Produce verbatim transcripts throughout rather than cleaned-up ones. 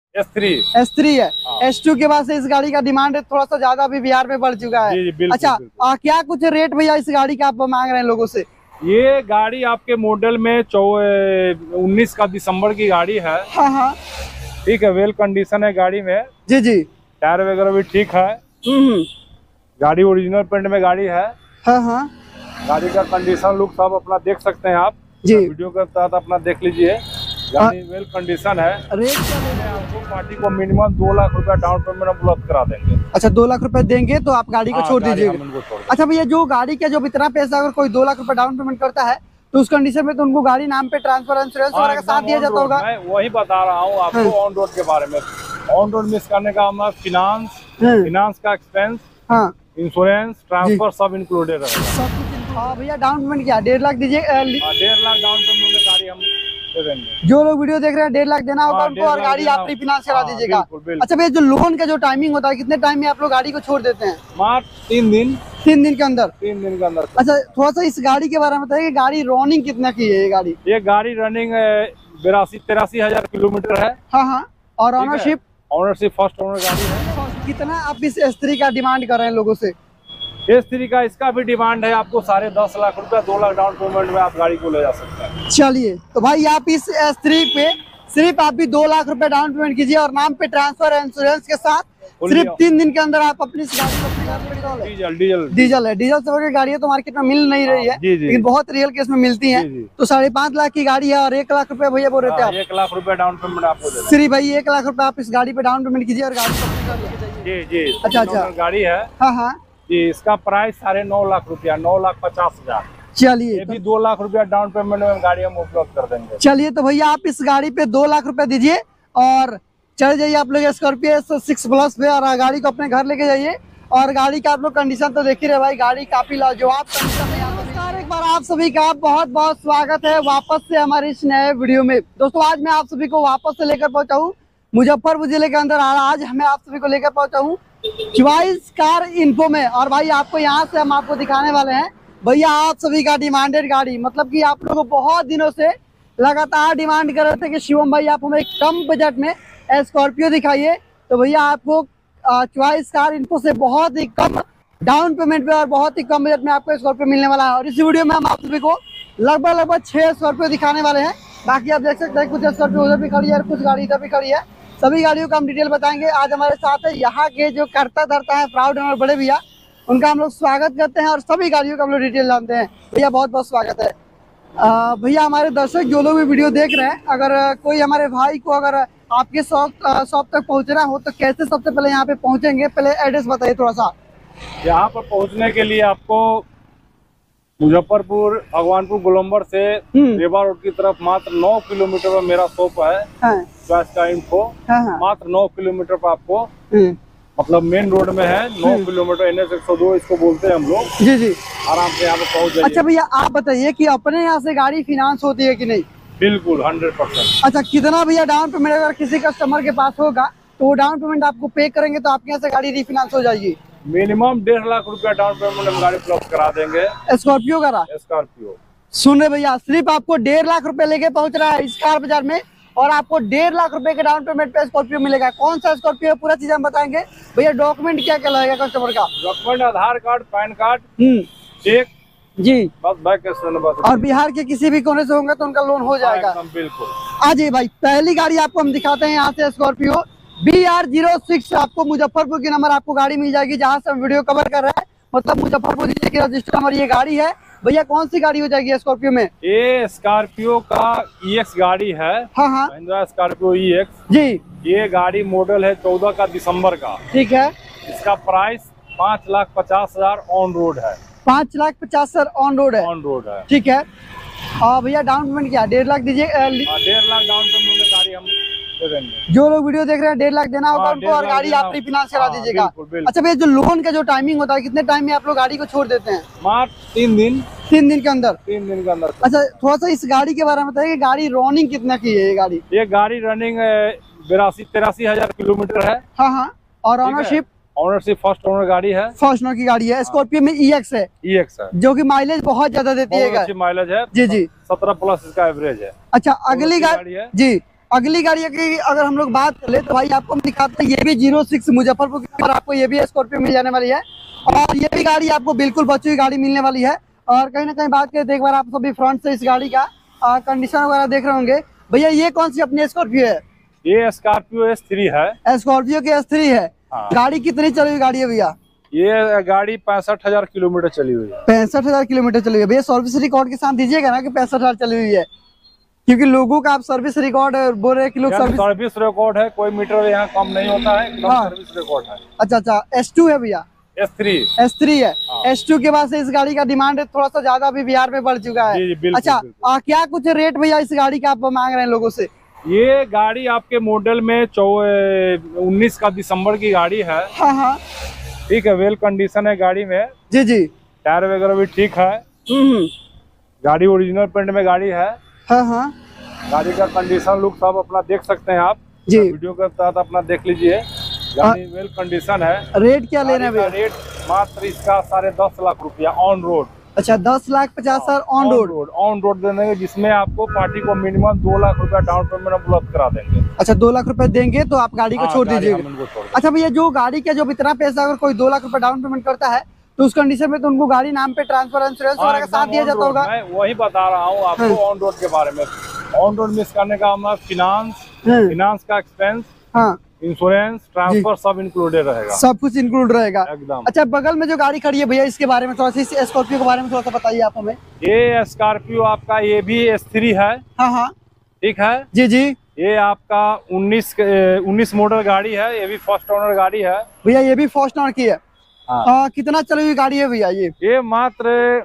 S three S three है। S two के बाद से इस गाड़ी का डिमांड थोड़ा सा ज्यादा अभी बिहार में बढ़ चुका है। जी, जी, बिल्कुल, अच्छा बिल्कुल। आ, क्या कुछ रेट भैया इस गाड़ी का आप मांग रहे हैं लोगों से? ये गाड़ी आपके मॉडल में चौ उन्नीस का दिसंबर की गाड़ी है। हाँ हाँ ठीक है, वेल कंडीशन है गाड़ी में। जी जी। टायर वगैरह भी ठीक है। हम्म गाड़ी ओरिजिनल पेंट में गाड़ी है। हाँ हाँ गाड़ी का कंडीशन लुक सब अपना देख सकते हैं आप जी। वीडियो के साथ अपना देख लीजिए। गाड़ी वेल कंडीशन है। रेट क्या में आपको पार्टी को मिनिमम दो लाख रुपया डाउन पेमेंट उपलब्ध करा देंगे। अच्छा दो लाख रुपए देंगे तो आप गाड़ी को हाँ, छोड़ गाड़ी दीजिएगा। हम इनको छोड़ देंगे। अच्छा भैया जो गाड़ी का जो इतना पैसा अगर कोई दो लाख रुपए डाउन पेमेंट करता है तो उस कंडीशन में तो उनको गाड़ी नाम पे ट्रांसफर इंश्योरेंस हाँ, वगैरह का साथ दिया on जाता road। होगा। मैं वही बता रहा हूँ आपको ऑन रोड के बारे में। ऑन रोड मिस करने का हमारा फिनांस फिनांस का एक्सपेंस, हाँ इंश्योरेंस, ट्रांसफर सब इंक्लूडेड रहेगा। सब कुछ। हाँ भैया डाउन पेमेंट क्या डेढ़ लाख दीजिए। डेढ़ लाख डाउन पेमेंट में गाड़ी हम दे देंगे। जो लोग वीडियो देख रहे हैं डेढ़ लाख देना होगा हाँ, उनको और गाड़ी आप रिफाइनेंस करा दीजिएगा। बिल्कुल, बिल्कुल। अच्छा भैया जो लोन का जो टाइमिंग होता है कितने टाइम में आप लोग गाड़ी को छोड़ देते हैं? मात्र तीन दिन तीन दिन के अंदर। तीन दिन के अंदर। अच्छा थोड़ा सा इस गाड़ी के बारे में बताइए कि गाड़ी रनिंग कितना की है ये गाड़ी? ये गाड़ी रनिंग बिरासी तिरासी हजार किलोमीटर है। हाँ हाँ। और ऑनरशिप? ऑनरशिप फर्स्ट ओनर गाड़ी है। कितना आप इस एस थ्री का डिमांड कर रहे हैं लोगों से? एस थ्री का इसका भी डिमांड है आपको साढ़े दस लाख रुपया, दो लाख डाउन पेमेंट में आप गाड़ी को ले जा सकते हैं। चलिए तो भाई आप इस एस थ्री पे सिर्फ आप भी दो लाख रुपए डाउन पेमेंट कीजिए और नाम पे ट्रांसफर इंश्योरेंस के साथ सिर्फ तीन दिन के अंदर आप अपनी इस गाड़ी को अपनी गाड़ी में निकाल लें। डीजल डीजल डीजल है। डीजल से की गाड़ियाँ तो मार्केट में मिल नहीं रही है, जी, जी। लेकिन बहुत रियल केस में मिलती है। तो साढ़े पाँच लाख की गाड़ी है और एक लाख रुपए भैया बोल रहे थे आप? एक लाख रुपया डाउन पेमेंट आपको दे। सिर्फ भाई एक लाख रुपए आप इस गाड़ी पे डाउन पेमेंट कीजिए और गाड़ी को अपनी गाड़ी लेके जाइए। जी जी। अच्छा अच्छा गाड़ी है। हाँ हाँ जी, इसका प्राइस साढ़े नौ लाख रुपया, नौ लाख पचास हजार। चलिए ये भी दो लाख रुपया डाउन पेमेंट में गाड़ी हम उपलब्ध कर देंगे। चलिए तो भैया आप इस गाड़ी पे दो लाख रुपए दीजिए और चल जाइए आप लोग स्कॉर्पियो सिक्स प्लस पे और गाड़ी को अपने घर लेके जाइए। और गाड़ी का आप लोग कंडीशन तो देख ही रहे भाई, गाड़ी काफी लाजवाब कंडीशन है। नमस्कार, एक बार आप सभी का बहुत बहुत स्वागत है वापस से हमारे इस नए वीडियो में। दोस्तों आज मैं आप सभी को वापस से लेकर पहुंचा हूँ मुजफ्फरपुर जिले के अंदर। आज हमें आप सभी को लेकर पहुंचा हूँ चॉइस कार इन्फो में। और भाई आपको यहाँ से हम आपको दिखाने वाले हैं भैया आप सभी का डिमांडेड गाड़ी, मतलब कि आप लोगों को बहुत दिनों से लगातार डिमांड कर रहे थे कि शिवम भाई आप हमें कम बजट में स्कॉर्पियो दिखाइए। तो भैया आपको चॉइस कार इन्फो से बहुत ही कम डाउन पेमेंट पे और बहुत ही कम बजट में आपको स्कॉर्पियो मिलने वाला है। और इस वीडियो में हम आप सभी को लगभग लगभग छह स्कॉर्पियो दिखाने वाले हैं। बाकी आप देख सकते हैं कुछ स्कॉर्पियो उधर भी खड़ी है और कुछ गाड़ी इधर भी खड़ी है। सभी गाड़ियों का हम डिटेल बताएंगे। आज हमारे साथ है यहाँ के जो करता धरता है प्राउड और बड़े भैया, उनका हम लोग स्वागत करते हैं और सभी गाड़ियों का हम लोग डिटेल जानते हैं। भैया बहुत बहुत स्वागत है। भैया हमारे दर्शक जो लोग भी वीडियो देख रहे हैं, अगर कोई हमारे भाई को अगर आपके शॉप शॉप तक पहुंचना हो तो कैसे सबसे पहले यहाँ पे पहुंचेंगे? पहले एड्रेस बताइए थोड़ा सा। यहाँ पर पहुँचने के लिए आपको मुजफ्फरपुर भगवानपुर गोलम्बर से रेवा रोड की तरफ मात्र नौ किलोमीटर पर मेरा शॉप है। हाँ। Choice car info. हाँ हाँ। मात्र नौ किलोमीटर पर आपको मतलब मेन रोड में है। नौ किलोमीटर एन एच एक सौ दो इसको बोलते हैं हम लोग। जी जी। आराम से यहाँ पे पहुँच जाइए। अच्छा भैया आप बताइए कि अपने यहाँ से गाड़ी फिनांस होती है कि नहीं? बिल्कुल हंड्रेड परसेंट। अच्छा कितना भैया डाउन पेमेंट अगर किसी कस्टमर के पास होगा तो वो डाउन पेमेंट आपको पे करेंगे तो आपके यहाँ से गाड़ी रिफिनांस हो जाएगी? मिनिमम डेढ़ लाख रुपया डाउन पेमेंट हम गाड़ी उपलब्ध करा देंगे। स्कॉर्पियो का? स्कॉर्पियो सुन रहे भैया, सिर्फ आपको डेढ़ लाख रुपए लेके पहुंच रहा है इस कार बाजार में और आपको डेढ़ लाख रुपए के डाउन पेमेंट पे स्कॉर्पियो मिलेगा। कौन सा स्कॉर्पियो पूरा चीज हम बताएंगे। भैया डॉक्यूमेंट क्या क्या लगेगा कस्टमर का? Document Aadhaar card, PAN card, cheque जी बस बैक बस। और बिहार के किसी भी कोने से होंगे तो उनका लोन हो जाएगा। बिल्कुल। आ जाइए भाई, पहली गाड़ी आपको हम दिखाते हैं यहाँ से Scorpio B R zero six. आपको मुजफ्फरपुर की नंबर आपको गाड़ी मिल जाएगी जहाँ से हम वीडियो कवर कर रहे हैं, मतलब मुजफ्फरपुर जिले की रजिस्टर नंबर ये गाड़ी है। भैया कौन सी गाड़ी हो जाएगी स्कॉर्पियो में? ये स्कॉर्पियो का ई एक्स गाड़ी है। हाँ हाँ। महिंद्रा स्कॉर्पियो ई एक्स जी। ये गाड़ी मॉडल है चौदह का दिसंबर का। ठीक है। इसका प्राइस पाँच लाख पचास हजार ऑन रोड है। पाँच लाख पचास हजार ऑन रोड है? ऑन रोड है। ठीक है। और भैया डाउन पेमेंट क्या डेढ़ लाख दीजिए? डेढ़ लाख डाउन पेमेंट में गाड़ी हम दे देंगे। जो लोग वीडियो देख रहे हैं डेढ़ लाख देना होगा उनको और गाड़ी आप रिफाइनेंस करा दीजिएगा। अच्छा भैया जो लोन का जो टाइमिंग होता है कितने टाइम में आप लोग गाड़ी को छोड़ देते हैं? मात्र तीन दिन तीन दिन के अंदर तीन दिन के अंदर। अच्छा थोड़ा सा इस गाड़ी के बारे में बताइए कि गाड़ी रनिंग कितना की है ये गाड़ी? ये गाड़ी रनिंग बिरासी तिरासी हजार किलोमीटर है। हाँ हाँ। और ऑनरशिप? ऑनरशिप फर्स्ट ओनर गाड़ी है। फर्स्ट ओनर की गाड़ी है। स्कॉर्पियो में ई एक्स है। ई एक्स है जो कि माइलेज बहुत ज्यादा देती है। माइलेज है जी जी। सत्रह प्लस इसका एवरेज है। अच्छा अगली गाड़ी है जी। अगली गाड़ी की अगर हम लोग बात कर ले तो भाई आपको हम दिखाते हैं, ये भी जीरो सिक्स मुजफ्फरपुर के ऊपर आपको ये भी स्कॉर्पियो मिल जाने वाली है। और ये भी गाड़ी आपको बिल्कुल बच्चों की गाड़ी मिलने वाली है। और कहीं ना कहीं बात करें तो एक बार आप सभी फ्रंट से इस गाड़ी का कंडीशन वगैरह देख रहे होंगे। भैया ये कौन सी अपनी स्कॉर्पियो है? ये स्कॉर्पियो एस थ्री है। स्कॉर्पियो की एस थ्री है। हाँ। गाड़ी कितनी चली हुई गाड़ी है भैया? ये गाड़ी पैंसठ हजार किलोमीटर चली हुई है। पैंसठ हजार किलोमीटर चली हुई है। भैया सर्विस रिकॉर्ड के साथ दीजिएगा ना कि पैंसठ हजार चली हुई है, क्योंकि लोगों का आप सर्विस रिकॉर्ड बोल रहे हैं कि लोग सर्विस सर्विस रिकॉर्ड है, कोई मीटर यहाँ कम नहीं होता है, एकदम हाँ। सर्विस रिकॉर्ड है। अच्छा अच्छा, एस टू है भैया? एस थ्री एस थ्री है। एस टू के बाद से इस गाड़ी का डिमांड थोड़ा सा ज्यादा अभी बिहार में बढ़ चुका है। जी, जी, बिल्कुल, अच्छा बिल्कुल। आ, क्या कुछ रेट भैया इस गाड़ी का आप मांग रहे हैं लोगों से? ये गाड़ी आपके मॉडल में चौ उन्नीस का दिसंबर की गाड़ी है। हाँ हाँ ठीक है, वेल कंडीशन है गाड़ी में। जी जी, टायर वगैरह भी ठीक है। गाड़ी ओरिजिनल पेंट में गाड़ी है। हाँ हाँ, गाड़ी का कंडीशन लुक सब अपना देख सकते हैं आप जी, वीडियो के तहत अपना देख लीजिए। गाड़ी वेल कंडीशन है। रेट क्या लेना है? रेट मात्र इसका साढ़े दस लाख रुपया ऑन रोड। अच्छा, दस लाख पचास हजार ऑन रोड। ऑन रोड देने, जिसमें आपको पार्टी को मिनिमम दो लाख रुपया डाउन पेमेंट उपलब्ध करा देंगे। अच्छा, दो लाख रुपए देंगे तो आप गाड़ी को छोड़ दीजिएगा। अच्छा भैया, जो गाड़ी का जो इतना पैसा अगर कोई दो लाख रुपए डाउन पेमेंट करता है तो उस कंडीशन में तो उनको गाड़ी नाम पे ट्रांसफर इंश्योरेंस वगैरह का साथ दिया जाता होगा? मैं वही बता रहा हूँ आपको ऑन रोड के बारे में। ऑन रोड मिस करने का हमारा फिनांस फिनांस का एक्सपेंस, हाँ, इंश्योरेंस, ट्रांसफर सब इंक्लूडेड रहेगा। सब कुछ इंक्लूड रहेगा एकदम। अच्छा, बगल में जो गाड़ी खड़ी है भैया, इसके बारे में थोड़ा सा, स्कॉर्पियो के बारे में थोड़ा सा बताइए आप हमें। ये स्कॉर्पियो आपका ये भी एस थ्री है। हाँ हाँ, ठीक है जी जी। ये आपका उन्नीस उन्नीस मॉडल गाड़ी है। ये भी फर्स्ट ओनर गाड़ी है भैया। ये भी फर्स्ट ओनर की है। हाँ। आ, कितना चली हुई गाड़ी है भैया ये? ये मात्र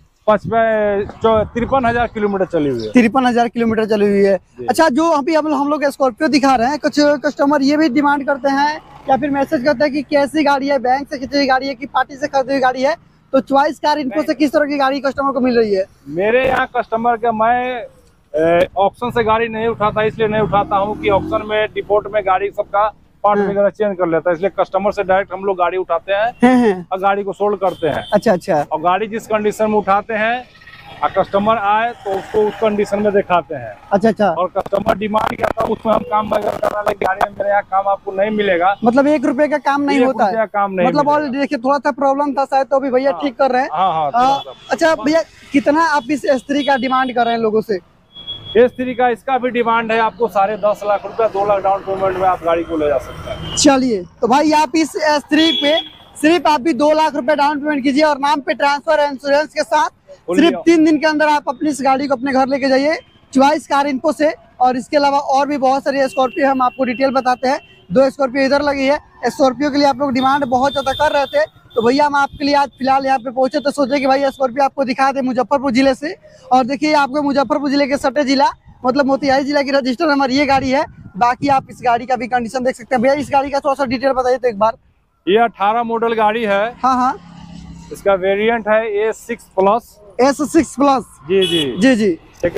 पचपन तिरपन हजार किलोमीटर चली हुई है। तिरपन हजार किलोमीटर चली हुई है। अच्छा, जो अभी हम हम लोग स्कॉर्पियो दिखा रहे हैं, कुछ कस्टमर ये भी डिमांड करते हैं या फिर मैसेज करते हैं कि कैसी गाड़ी है, बैंक से खरीदी हुई गाड़ी है कि पार्टी से खरीदी हुई गाड़ी है, तो चॉइस कार इनको से किस तरह की गाड़ी कस्टमर को मिल रही है? मेरे यहाँ कस्टमर के, मैं ऑप्शन से गाड़ी नहीं उठाता, इसलिए नहीं उठाता हूँ कि ऑप्शन में डिपोर्ट में गाड़ी सबका पार्ट वगैरह चेंज कर लेता है, इसलिए कस्टमर से डायरेक्ट हम लोग गाड़ी उठाते हैं, हैं। और गाड़ी को सोल्ड करते हैं। अच्छा अच्छा। और गाड़ी जिस कंडीशन में उठाते हैं और कस्टमर आए तो उसको उस कंडीशन में दिखाते हैं। अच्छा अच्छा। और कस्टमर डिमांड करता है उसमें हम काम वगैरह करने लगे। गाड़ी में मेरे यहाँ काम आपको नहीं मिलेगा, मतलब एक रुपए का काम नहीं होता है, काम नहीं, मतलब और देखिए थोड़ा सा प्रॉब्लम था शायद, तो अभी भैया ठीक कर रहे हैं। हाँ हाँ। अच्छा भैया, कितना आप इस स्त्री का डिमांड कर रहे हैं लोगों से? इस तरीके का इसका भी डिमांड है आपको साढ़े दस लाख रुपया, दो लाख डाउन पेमेंट में आप गाड़ी को ले जा सकते हैं। चलिए, तो भाई आप इस एस थ्री पे सिर्फ आप भी दो लाख रुपए डाउन पेमेंट कीजिए और नाम पे ट्रांसफर इंश्योरेंस के साथ सिर्फ तीन दिन के अंदर आप अपनी इस गाड़ी को अपने घर लेके जाइए चॉइस कार इनको से। और इसके अलावा और भी बहुत सारी स्कॉर्पियो हम आपको डिटेल बताते हैं। दो स्कॉर्पियो इधर लगी है। स्कॉर्पियो के लिए आप लोग डिमांड बहुत ज्यादा कर रहे थे, तो भैया हम आपके लिए आज फिलहाल यहाँ पे पहुंचे तो सोचे कि भाई स्कॉर्पियो आपको दिखा दे मुजफ्फरपुर जिले से। और देखिए, आपको मुजफ्फरपुर जिले के सटे जिला मतलब मोतिहारी जिला की रजिस्टर नंबर ये गाड़ी है। बाकी आप इस गाड़ी का भी कंडीशन देख सकते हैं। भैया इस गाड़ी का थोड़ा सा डिटेल बताइए तो एक बार। ये अठारह मॉडल गाड़ी है। हाँ हाँ। इसका वेरिएंट है A six plus. S six plus. जी जी जी जी।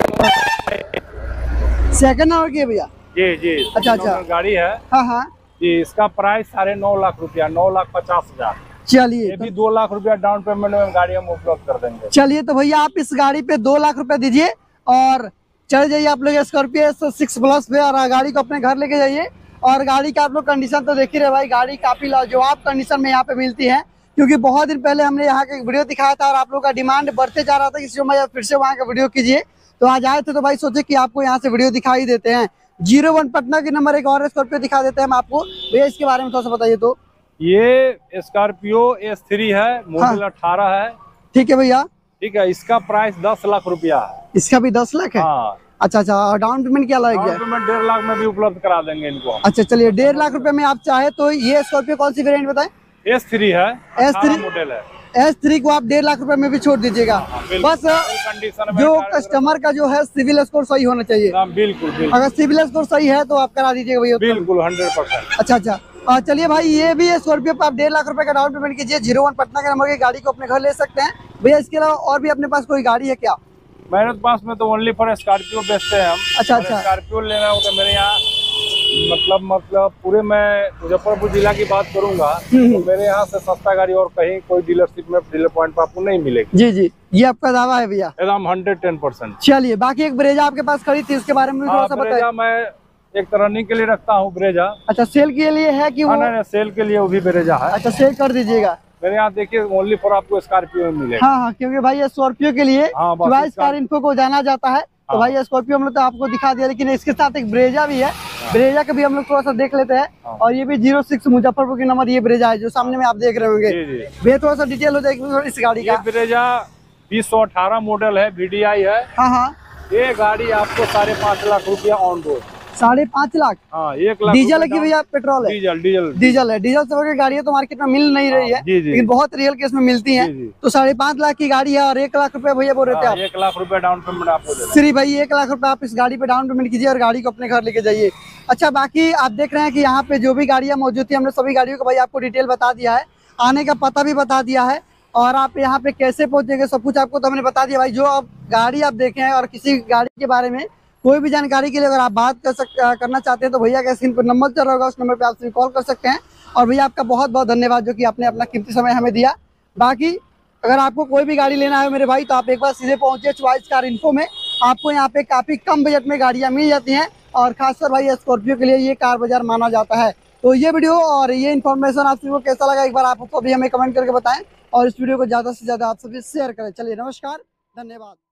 सेकंड नंबर की है भैया? जी जी। अच्छा अच्छा गाड़ी है। हाँ हाँ जी। इसका प्राइस साढ़े नौ लाख रुपया, नौ लाख पचास हजार। चलिए, ये भी दो लाख रुपया डाउन पेमेंट में गाड़ी हम उपलब्ध कर देंगे। चलिए, तो भैया आप इस गाड़ी पे दो लाख रुपया दीजिए और चल जाइए आप लोग स्कॉर्पियो सिक्स प्लस पे और गाड़ी को अपने घर लेके जाइए। और गाड़ी का आप लोग कंडीशन तो देख ही रहे भाई, गाड़ी काफी लाजवाब कंडीशन में यहाँ पे मिलती है, क्योंकि बहुत दिन पहले हमने यहाँ का वीडियो दिखाया था और आप लोग का डिमांड बढ़ते जा रहा था कि मैं फिर से वहाँ का वीडियो कीजिए, तो आज आए थे तो भाई सोचे कि आपको यहाँ से वीडियो दिखाई देते हैं। जीरो वन पटना के नंबर एक और स्कॉर्पियो दिखा देते हैं हम आपको। भैया इसके बारे में थोड़ा सा बताइए तो। ये स्कॉर्पियो एस थ्री है, मॉडल अठारह है। ठीक है भैया। ठीक है, इसका प्राइस दस लाख रुपया है। इसका भी दस लाख है? हाँ। अच्छा अच्छा। और डाउन पेमेंट क्या लगेगा? डाउन पेमेंट डेढ़ लाख में भी उपलब्ध करा देंगे इनको। अच्छा चलिए, डेढ़ लाख रुपए में आप चाहे तो ये स्कॉर्पियो कौन सी वेरिएंट बताएं? एस थ्री है। एस थ्री मॉडल है। एस थ्री को आप डेढ़ लाख रुपए में भी छोड़ दीजिएगा। बस जो कस्टमर का जो है सिविल स्कोर सही होना चाहिए। बिल्कुल बिल्कुल। अगर सिविल स्कोर सही है तो आप करा दीजिएगा भैया। बिल्कुल हंड्रेड परसेंट। अच्छा अच्छा। चलिए भाई, ये भी स्कॉर्पियो पे आप डेढ़ लाख रुपए का डाउन पेमेंट कीजिए। जीरो वन पटना के नंबर की गाड़ी को अपने घर ले सकते हैं। भैया इसके अलावा और भी अपने पास कोई गाड़ी है क्या? मेरे पास में तो ओनली फॉर स्कॉर्पियो बेचते हैं हम। अच्छा अच्छा। स्कॉर्पियो लेना हो तो मेरे यहाँ मतलब मतलब पूरे मैं मुजफ्फरपुर जिला की बात करूंगा तो मेरे यहाँ से सस्ता गाड़ी और कहीं कोई डीलरशिप में डीलर पॉइंट पर आपको नहीं मिलेगी। जी जी, ये आपका दावा है भैया? एकदम हंड्रेड टेन परसेंट। चलिए, बाकी एक ब्रेजा आपके पास खड़ी थी, उसके बारे में थोड़ा सा बताइए। मैं एक रनिंग के लिए रखता हूँ ब्रेजा। अच्छा, सेल के लिए है कि वो? नहीं नहीं, सेल के लिए वो भी ब्रेजा है। अच्छा, सेल कर दीजिएगा। मेरे यहाँ देखिए ओनली फॉर आपको स्कॉर्पियो में मिलेगा। हाँ हाँ, क्योंकि भाई ये स्कॉर्पियो के लिए चॉइस कार इन्फो को जाना जाता है। तो हाँ। भाई स्कॉर्पियो हम लोग तो आपको दिखा दिया, लेकिन इसके साथ एक ब्रेजा भी है। हाँ। ब्रेजा का भी हम लोग थोड़ा सा देख लेते हैं। हाँ। और ये भी जीरो सिक्स मुजफ्फरपुर की नंबर ये ब्रेजा है जो सामने में आप देख रहे होंगे। भैया थोड़ा सा डिटेल हो जाएगी इस गाड़ी का। ब्रेजा बीस सौ अठारह मॉडल है, वी डी आई है। हाँ हाँ, ये गाड़ी आपको साढ़े पाँच लाख रुपया ऑन रोड। साढ़े पाँच लाख हाँ, एक लाख डीजल है कि भैया पेट्रोल है? डीजल डीजल डीजल है। डीजल से गाड़ियाँ तो मार्केट में मिल नहीं रही है, लेकिन बहुत रियल केस में मिलती हैं। तो साढ़े पाँच लाख की गाड़ी है और एक लाख रुपए भैया बोल रहे थे आप? एक लाख रुपए डाउन पेमेंट आपको श्री भाई, एक लाख रुपए आप इस गाड़ी पे डाउन पेमेंट कीजिए और गाड़ी को अपने घर लेके जाइए। अच्छा, बाकी आप देख रहे हैं कि यहाँ पे जो भी गाड़ियाँ मौजूद थी, हमने सभी गाड़ियों को भाई आपको डिटेल बता दिया है, आने का पता भी बता दिया है, और आप यहाँ पे कैसे पहुंचेंगे सब कुछ आपको तो हमने बता दिया भाई। जो आप गाड़ी आप देखें हैं और किसी गाड़ी के बारे में कोई भी जानकारी के लिए अगर आप बात कर सक करना चाहते हैं तो भैया का स्क्रीन पर नंबर चल रहा होगा, उस नंबर पे आप कॉल कर सकते हैं। और भैया आपका बहुत बहुत धन्यवाद जो कि आपने अपना कीमती समय हमें दिया। बाकी अगर आपको कोई भी गाड़ी लेना है मेरे भाई, तो आप एक बार सीधे पहुंचे चॉइस कार इन्फो में। आपको यहाँ पे काफी कम बजट में गाड़ियाँ मिल जाती हैं, और खासकर भाई स्कॉर्पियो के लिए ये कार बाजार माना जाता है। तो ये वीडियो और ये इन्फॉर्मेशन आप सभी को कैसा लगा, एक बार आप अभी हमें कमेंट करके बताएं, और इस वीडियो को ज्यादा से ज्यादा आप सभी शेयर करें। चलिए, नमस्कार, धन्यवाद।